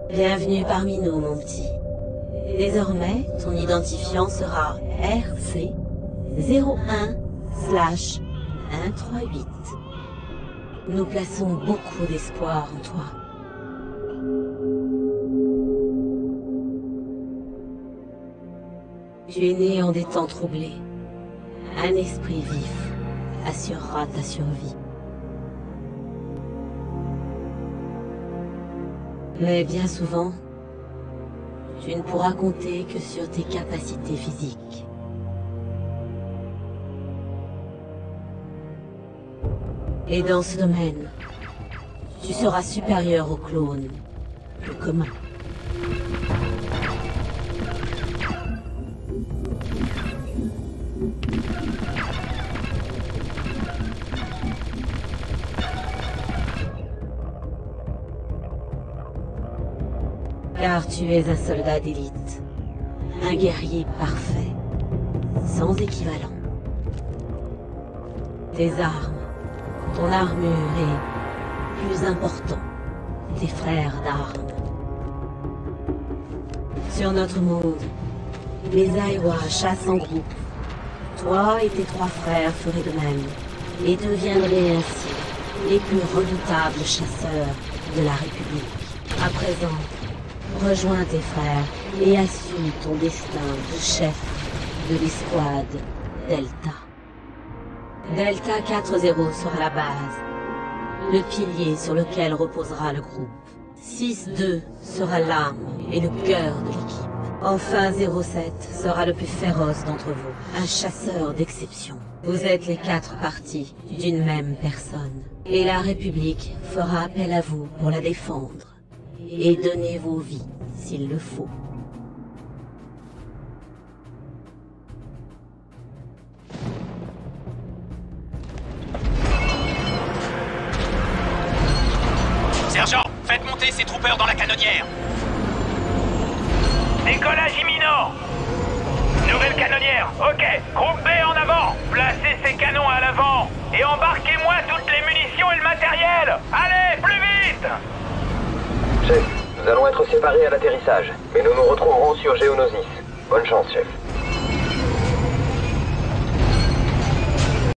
Bienvenue parmi nous, mon petit. Désormais, ton identifiant sera RC01/138. Nous plaçons beaucoup d'espoir en toi. Tu es né en des temps troublés. Un esprit vif assurera ta survie. Mais bien souvent, tu ne pourras compter que sur tes capacités physiques. Et dans ce domaine, tu seras supérieur aux clones plus communs. Car tu es un soldat d'élite, un guerrier parfait, sans équivalent. Tes armes, ton armure est plus important, tes frères d'armes. Sur notre monde, les Aiwa chassent en groupe. Toi et tes 3 frères feraient de même, et deviendraient ainsi les plus redoutables chasseurs de la République. À présent, rejoins tes frères et assume ton destin de chef de l'escouade Delta. Delta 4-0 sera la base, le pilier sur lequel reposera le groupe. 6-2 sera l'âme et le cœur de l'équipe. Enfin 07 sera le plus féroce d'entre vous, un chasseur d'exception. Vous êtes les 4 parties d'une même personne, et la République fera appel à vous pour la défendre. Et donnez vos vies, s'il le faut. Sergent, faites monter ces troopers dans la canonnière. Décollage imminent. Nouvelle canonnière, ok. Groupe B en avant. Placez ces canons à l'avant. Et embarquez-moi toutes les munitions et le matériel. Allez, plus vite. Chef, nous allons être séparés à l'atterrissage, mais nous nous retrouverons sur Geonosis. Bonne chance, chef.